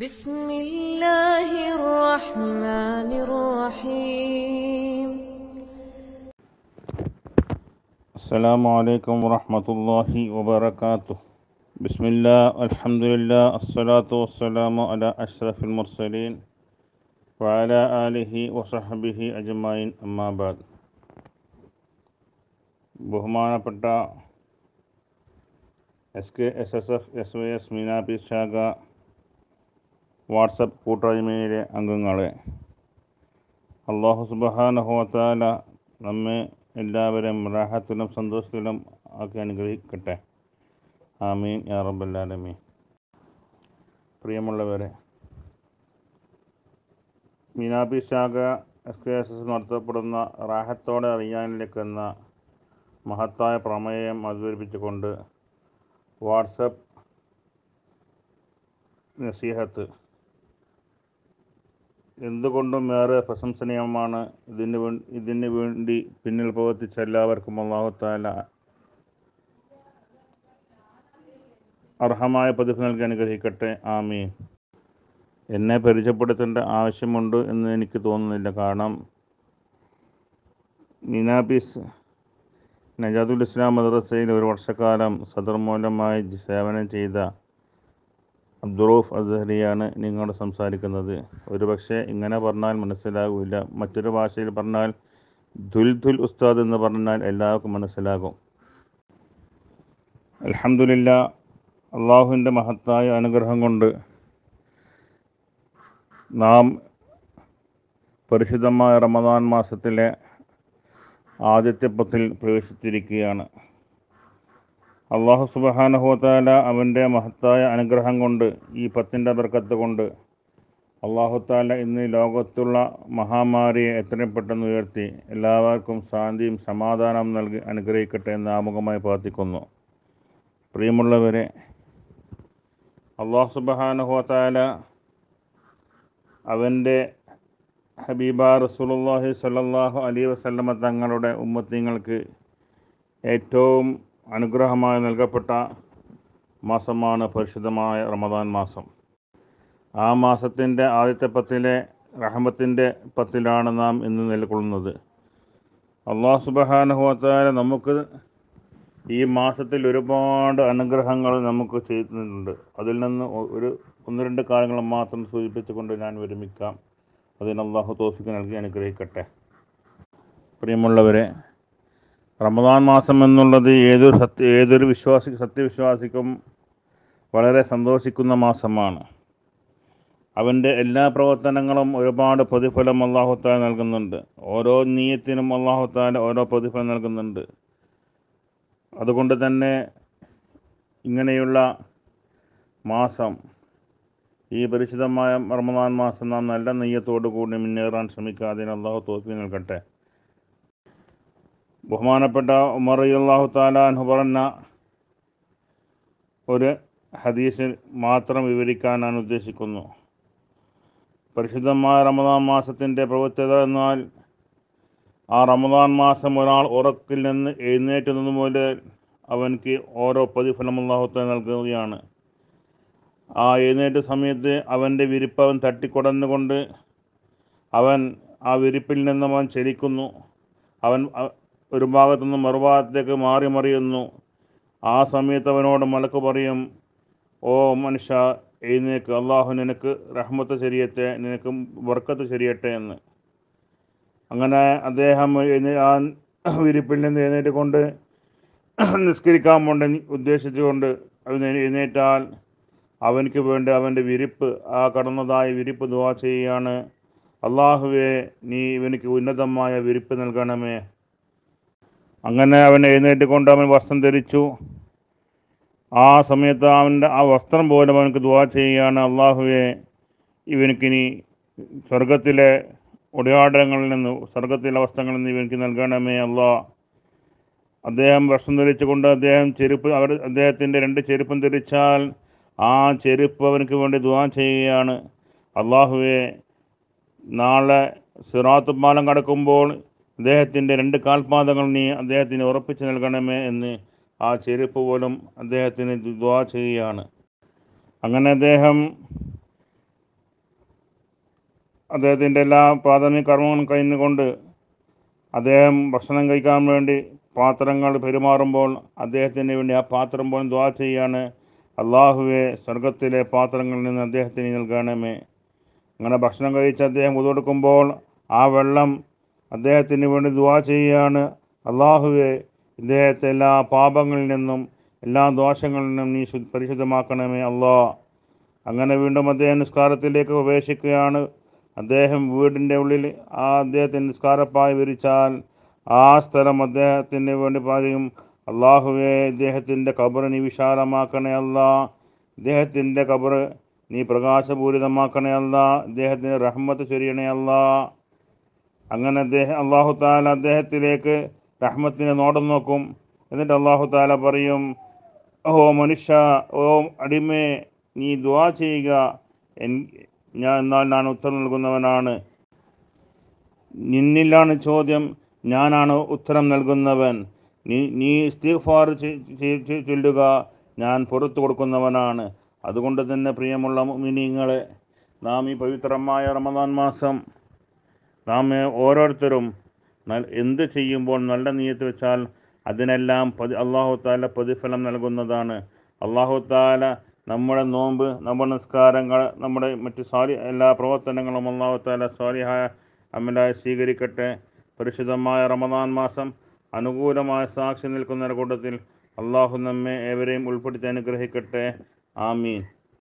بسم الله الرحمن الرحيم. السلام عليكم ورحمة الله وبركاته. بسم الله الحمد لله الصلاة والسلام على أشرف المرسلين وعلى آله وصحبه أجمعين أما بعد. ബഹുമാനപ്പെട്ട SKSSF SYS മീനാപി ശാഖ WhatsApp കൂട്ടായ്മയിലെ അംഗങ്ങളെ, അല്ലാഹു സുബ്ഹാനഹു വ തആല നമ്മെ എല്ലാവരും റാഹത്തിലും സന്തോഷത്തിലും ആക്കി അനുഗ്രഹിക്കട്ടെ. ആമീൻ യാ റബ്ബൽ ആലമീൻ. പ്രിയമുള്ളവരെ, മീനാപി ശാഖ SKSS നടത്തപ്പെടുന്ന റാഹത്തോടെ അറിയാനിലേക്ക് എന്ന മഹത്തായ പ്രമേയം അവതരിപ്പിച്ചുകൊണ്ട് വാട്സപ്പ് നസീഹത്ത് എന്തുകൊണ്ടും ഏറെ പ്രശംസനീയമാണ്. ഇതിന് വേണ്ടി പിന്നിൽ പ്രവർത്തിച്ച എല്ലാവർക്കും അല്ലാഹു തആല അർഹമായ പ്രതിഫലം നൽകി അനുഗ്രഹിക്കട്ടെ. ആമീൻ. എന്നെ പരിചയപ്പെടുത്തേണ്ട ആവശ്യമുണ്ട് എന്ന് എനിക്ക് തോന്നുന്നില്ല. കാരണം മീനാപീസ് നജാത്തുൽ ഇസ്ലാം മദ്രസയിൽ ഒരു വർഷക്കാലം സദർ മൂലമായി സേവനം ചെയ്ത അബ്ദുറൂഫ് അസ്ഹരിയാണ് നിങ്ങളോട് സംസാരിക്കുന്നത്. ഒരുപക്ഷെ ഇങ്ങനെ പറഞ്ഞാൽ മനസ്സിലാകില്ല. മറ്റൊരു ഭാഷയിൽ പറഞ്ഞാൽ ദുൽദുൽ ഉസ്താദ് എന്ന് പറഞ്ഞാൽ എല്ലാവർക്കും മനസ്സിലാകും. അൽഹംദുലില്ലാ, അള്ളാഹുവിൻ്റെ മഹത്തായ അനുഗ്രഹം കൊണ്ട് നാം പരിശുദ്ധമായ റമദാൻ മാസത്തിലെ ആദ്യത്തെ പത്തിൽ പ്രവേശിച്ചിരിക്കുകയാണ്. അല്ലാഹു സുബ്ഹാനഹു വ തആല അവൻ്റെ മഹത്തായ അനുഗ്രഹം കൊണ്ട്, ഈ പത്തിൻ്റെ ബർക്കത്ത് കൊണ്ട് അല്ലാഹു തആല ഇന്ന് ലോകത്തുള്ള മഹാമാരിയെ എത്രയും പെട്ടെന്ന് ഉയർത്തി എല്ലാവർക്കും ശാന്തിയും സമാധാനവും നൽകി അനുഗ്രഹിക്കട്ടെ എന്ന് ആമുഖമായി പ്രാർത്ഥിക്കുന്നു. പ്രിയമുള്ളവരെ, അല്ലാഹു സുബ്ഹാനഹു വ തആല അവൻ്റെ ഹബീബ റസൂലുള്ളാഹി സ്വല്ലല്ലാഹു അലൈഹി വസല്ലമ തങ്ങളുടെ ഉമ്മത്തിങ്ങൾക്ക് ഏറ്റവും അനുഗ്രഹമായി നൽകപ്പെട്ട മാസമാണ് പരിശുദ്ധമായ റമദാൻ മാസം. ആ മാസത്തിൻ്റെ ആദ്യത്തെ പത്തിലെ റഹ്മത്തിൻ്റെ പത്തിലാണ് നാം ഇന്ന് നിലകൊള്ളുന്നത്. അല്ലാഹു സുബ്ഹാനഹു വ തആല നമുക്ക് ഈ മാസത്തിൽ ഒരുപാട് അനുഗ്രഹങ്ങൾ നമുക്ക് ചെയ്യുന്നുണ്ട്. അതിൽ നിന്ന് ഒന്ന് രണ്ട് കാര്യങ്ങൾ മാത്രം സൂചിപ്പിച്ചുകൊണ്ട് ഞാൻ വിരമിക്കാം. അതിന് അല്ലാഹു തൗഫീഖ് നൽകി അനുഗ്രഹിക്കട്ടെ. പ്രിയമുള്ളവരെ, റമദാൻ മാസം എന്നുള്ളത് ഏതൊരു സത്യവിശ്വാസിക്കും വളരെ സന്തോഷിക്കുന്ന മാസമാണ്. അവൻ്റെ എല്ലാ പ്രവർത്തനങ്ങളും ഒരുപാട് പ്രതിഫലം അല്ലാഹു തആല നൽകുന്നുണ്ട്. ഓരോ നിയ്യത്തിനും അല്ലാഹു തആല ഓരോ പ്രതിഫലം നൽകുന്നുണ്ട്. അതുകൊണ്ട് തന്നെ ഇങ്ങനെയുള്ള മാസം, ഈ പരിശുദ്ധമായ റമദാൻ മാസം നാം നല്ല നിയ്യത്തോടു കൂടി മുന്നേറാൻ ശ്രമിക്കാതെ അല്ലാഹു തൗഫീഖ് നൽകട്ടെ. ബഹുമാനപ്പെട്ട ഉമർ റളിയല്ലാഹു തആല അൻഹു പറഞ്ഞ ഒരു ഹദീസ് മാത്രം വിവരിക്കാൻ ഞാൻ ഉദ്ദേശിക്കുന്നു. പരിശുദ്ധമായ റമദാൻ മാസത്തിൻ്റെ പ്രത്യേകത എന്നാൽ, ആ റമദാൻ മാസം ഒരാൾ ഉറക്കിൽ നിന്ന് എഴുന്നേറ്റുന്നത് മുതൽ അവൻക്ക് ഓരോ പ്രതിഫലം അല്ലാഹു തആല നൽകുകയാണ്. ആ എഴുന്നേറ്റ സമയത്ത് അവൻ്റെ വിരിപ്പ് അവൻ തട്ടിക്കൊടന്നുകൊണ്ട് അവൻ ആ വിരിപ്പിൽ നിന്ന് അവൻ ചലിക്കുന്നു. അവൻ ഒരു ഭാഗത്തു നിന്ന് മറുഭാഗത്തേക്ക് മാറി മറിയുന്നു. ആ സമയത്ത് അവനോട് മലക്ക് പറയും, ഓ മനുഷ്യ, എഴുന്നേക്ക്, അള്ളാഹു നിനക്ക് റഹ്മത്ത് ചൊരിയട്ടെ, നിനക്ക് ബർക്കത്ത് ചൊരിയട്ടെ എന്ന്. അങ്ങനെ അദ്ദേഹം ആ വിരിപ്പിൽ നിന്ന് എഴുന്നേറ്റ് കൊണ്ട് നിസ്കരിക്കാൻ കൊണ്ട് ഉദ്ദേശിച്ചുകൊണ്ട് അവൻ എഴുന്നേറ്റാൽ അവനക്ക് വേണ്ടി അവൻ്റെ വിരിപ്പ്, ആ കടന്നതായ വിരിപ്പ് ദുആ ചെയ്യുകയാണ്, അള്ളാഹുവേ, നീ ഇവനിക്ക് ഉന്നതമായ വിരിപ്പ് നൽകണമേ. അങ്ങനെ അവൻ എഴുന്നേറ്റ് കൊണ്ട് അവൻ വസ്ത്രം ധരിച്ചു. ആ സമയത്ത് അവൻ്റെ ആ വസ്ത്രം പോലും അവനക്ക് ദുആ ചെയ്യുകയാണ്, അള്ളാഹുവേ, ഇവനിക്കിനി സ്വർഗത്തിലെ ഉടയാടങ്ങളിൽ നിന്ന്, സ്വർഗത്തിലെ വസ്ത്രങ്ങളിൽ നിന്ന് ഇവനിക്ക് നൽകണമേ അല്ലാ. അദ്ദേഹം വസ്ത്രം ധരിച്ചുകൊണ്ട് അദ്ദേഹത്തിൻ്റെ രണ്ട് ചെരുപ്പും ധരിച്ചാൽ ആ ചെരുപ്പ് അവനക്ക് വേണ്ടി ദുആ ചെയ്യുകയാണ്, അള്ളാഹുവേ, നാളെ സിറാത്ത് പാലം കടക്കുമ്പോൾ അദ്ദേഹത്തിൻ്റെ രണ്ട് കാൽപാദങ്ങൾ നീ അദ്ദേഹത്തിന് ഉറപ്പിച്ച് നൽകണമേ എന്ന് ആ ചെരുപ്പ് പോലും അദ്ദേഹത്തിന് ദുആ ചെയ്യുകയാണ്. അങ്ങനെ അദ്ദേഹം അദ്ദേഹത്തിൻ്റെ എല്ലാ പ്രാഥമിക കർമ്മങ്ങളും കഴിഞ്ഞുകൊണ്ട് അദ്ദേഹം ഭക്ഷണം കഴിക്കാൻ വേണ്ടി പാത്രങ്ങൾ പെരുമാറുമ്പോൾ അദ്ദേഹത്തിന് വേണ്ടി ആ പാത്രം പോലും ദുആ ചെയ്യാണ്, അള്ളാഹുവെ സ്വർഗത്തിലെ പാത്രങ്ങളിൽ നിന്ന് അദ്ദേഹത്തിന് നൽകണമേ. അങ്ങനെ ഭക്ഷണം കഴിച്ച് അദ്ദേഹം വുദു എടുക്കുമ്പോൾ ആ വെള്ളം അദ്ദേഹത്തിന് വേണ്ടി ദുആ ചെയ്യാണ്, അള്ളാഹുവെ ഇദ്ദേഹത്തെ എല്ലാ പാപങ്ങളിൽ നിന്നും എല്ലാ ദോഷങ്ങളിൽ നിന്നും നീ പരിശുദ്ധമാക്കണമേ അല്ലാ. അങ്ങനെ വീണ്ടും അദ്ദേഹം നിസ്കാരത്തിലേക്ക് പ്രവേശിക്കുകയാണ്. അദ്ദേഹം വീടിൻ്റെ ഉള്ളിൽ അദ്ദേഹത്തിൻ്റെ നിസ്കാരപ്പായ വിരിച്ചാൽ ആ സ്ഥലം അദ്ദേഹത്തിന് വേണ്ടി പറയും, അള്ളാഹുവെ ഇദ്ദേഹത്തിൻ്റെ ഖബർ നീ വിശാലമാക്കണേ അല്ലാ, ഇദ്ദേഹത്തിൻ്റെ ഖബർ നീ പ്രകാശപൂരിതമാക്കണേ അല്ലാ, ഇദ്ദേഹത്തിന് റഹ്മത്ത് ചൊരിയണേ അല്ലാ. അങ്ങനെ അള്ളാഹു താല അദ്ദേഹത്തിലേക്ക് റഹ്മത്തിനെ നോട്ടം നോക്കും. എന്നിട്ട് അള്ളാഹു താല പറയും, ഓ മനുഷ്യ, ഓ അടിമേ, നീ ദുആ ചെയ്യുക, എന്നാൽ ഞാൻ ഉത്തരം നൽകുന്നവനാണ്. നിന്നിലാണ് ചോദ്യം, ഞാനാണ് ഉത്തരം നൽകുന്നവൻ. നീ ഇസ്തിഗ്ഫാർ ചൊല്ലുക, ഞാൻ പുറത്തു കൊടുക്കുന്നവനാണ്. അതുകൊണ്ട് തന്നെ പ്രിയമുള്ള മുഅ്മിനീങ്ങളെ, നാം ഈ പവിത്രമായ റമദാൻ മാസം നാം ഓരോരുത്തരും എന്ത് ചെയ്യുമ്പോൾ നല്ല നിയ്യത്ത് വെച്ചാൽ അതിനെല്ലാം അല്ലാഹു തആല പ്രതിഫലം നൽകുന്നതാണ്. അല്ലാഹു തആല നമ്മുടെ നോമ്പ്, നമ്മുടെ നിസ്കാരങ്ങൾ, നമ്മുടെ മറ്റ് എല്ലാ പ്രവർത്തനങ്ങളും അല്ലാഹു തആല സ്വാലിഹായ അമലായി സ്വീകരിക്കട്ടെ. പരിശുദ്ധമായ റമദാൻ മാസം അനുകൂലമായ സാക്ഷി നിൽക്കുന്ന കൂട്ടത്തിൽ അള്ളാഹു നമ്മെ ഏവരെയും ഉൾപ്പെടുത്തി അനുഗ്രഹിക്കട്ടെ. ആമീൻ.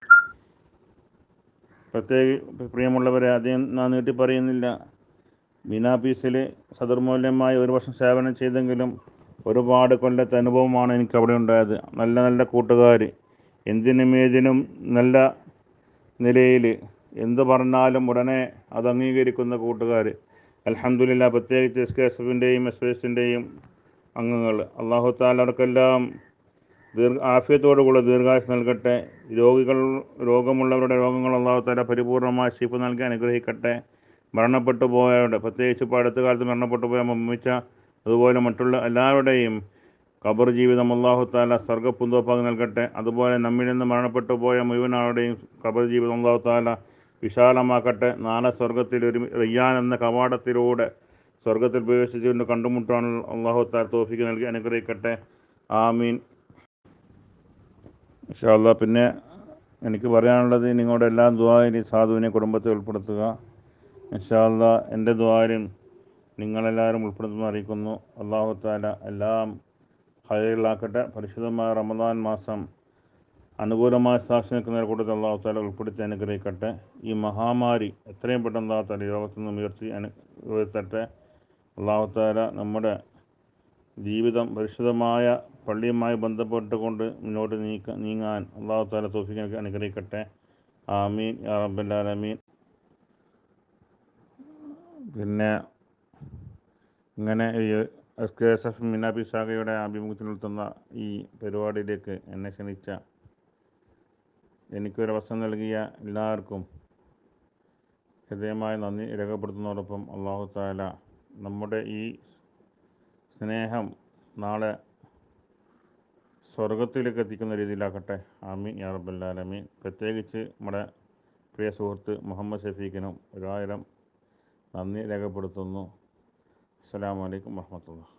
പ്രിയമുള്ളവരെ, അധികം നാം നീട്ടി പറയുന്നില്ല. ബീനാപീസിൽ സദർമൂല്യമായി 1 വർഷം സേവനം ചെയ്തെങ്കിലും ഒരുപാട് കൊല്ലത്തെ അനുഭവമാണ് എനിക്ക് അവിടെ ഉണ്ടായത്. നല്ല നല്ല കൂട്ടുകാർ, എന്തിനും ഏതിനും നല്ല നിലയിൽ എന്ത് പറഞ്ഞാലും ഉടനെ അത് അംഗീകരിക്കുന്ന കൂട്ടുകാർ. അൽഹംദുലില്ലാ, പ്രത്യേകിച്ച് SKSFിൻ്റെയും SYSൻ്റെയും അംഗങ്ങൾ, അല്ലാഹു തആല അവർക്കെല്ലാം ആഫിയത്തോടുകൂടി ദീർഘായുസ്സ് നൽകട്ടെ. രോഗമുള്ളവരുടെ രോഗങ്ങൾ അല്ലാഹു തആല പരിപൂർണമായ ശിഫ നൽകി അനുഗ്രഹിക്കട്ടെ. മരണപ്പെട്ടു പോയവരുടെ, പ്രത്യേകിച്ച് ഇപ്പോൾ അടുത്ത കാലത്ത് മരണപ്പെട്ടു പോയ മമ്മിച്ച, അതുപോലെ മറ്റുള്ള എല്ലാവരുടെയും ഖബർ ജീവിതം അല്ലാഹു തആല സ്വർഗ്ഗപ്പൂന്തോപ്പാക്കി നൽകട്ടെ. അതുപോലെ നമ്മിൽ നിന്ന് മരണപ്പെട്ടു പോയ മുഴുവൻ ആളുടെയും ഖബർ ജീവിതം അല്ലാഹു തആല വിശാലമാക്കട്ടെ. നാളെ സ്വർഗ്ഗത്തിൽ ഒരു റയ്യാൻ എന്ന കവാടത്തിലൂടെ സ്വർഗ്ഗത്തിൽ പ്രവേശിച്ചുകൊണ്ട് കണ്ടുമുട്ടാൻ അല്ലാഹു തആല തൗഫീഖ് നൽകി അനുഗ്രഹിക്കട്ടെ. ആമീൻ. ഇൻഷാ അല്ലാഹ്. പിന്നെ എനിക്ക് പറയാനുള്ളത്, നിങ്ങളുടെ എല്ലാ ദുആയിലും സാധുവിനെ കുടുംബത്തെ ഉൾപ്പെടുത്തുക. ഇൻഷാ അല്ലാഹ് എൻ്റെ ദുആയിലും നിങ്ങളെല്ലാവരും ഉൾപ്പെടുത്തുമെന്ന് അറിയിക്കുന്നു. അല്ലാഹു തആല എല്ലാം ഹൈറിലാക്കട്ടെ. പരിശുദ്ധമായ റമദാൻ മാസം അനുകൂലമായ സാക്ഷി നിൽക്കുന്ന കൂട്ടത്തിൽ അല്ലാഹു തആല ഉൾപ്പെടുത്തി അനുഗ്രഹിക്കട്ടെ. ഈ മഹാമാരി എത്രയും പെട്ടെന്ന് അല്ലാഹു തആല ലോകത്തു നിന്നും ഉയർത്തട്ടെ. അല്ലാഹു തആല നമ്മുടെ ജീവിതം പരിശുദ്ധമായ പള്ളിയുമായി ബന്ധപ്പെട്ടുകൊണ്ട് മുന്നോട്ട് നീങ്ങാൻ അല്ലാഹു തആല തൗഫീഖ് അനുഗ്രഹിക്കട്ടെ. ആമീൻ യാ റബ്ബൽ ആലമീൻ. പിന്നെ ഇങ്ങനെ ഈ SKSF മീനാപി ശാഖയുടെ ആഭിമുഖ്യത്തിൽ നടത്തുന്ന ഈ പരിപാടിയിലേക്ക് എന്നെ ക്ഷണിച്ച, എനിക്കൊരവസരം നൽകിയ എല്ലാവർക്കും ഹൃദയമായ നന്ദി രേഖപ്പെടുത്തുന്നതോടൊപ്പം അല്ലാഹു തആല നമ്മുടെ ഈ സ്നേഹം നാളെ സ്വർഗത്തിലേക്ക് എത്തിക്കുന്ന രീതിയിലാക്കട്ടെ. ആമീൻ യാ റബ്ബൽ ആലമീൻ. പ്രത്യേകിച്ച് നമ്മുടെ പ്രിയ സുഹൃത്ത് മുഹമ്മദ് ഷഫീഖിനും 1000 നന്ദി രേഖപ്പെടുത്തുന്നു. അസ്സലാമു അലൈക്കും വറഹ്മത്തുള്ളാഹി.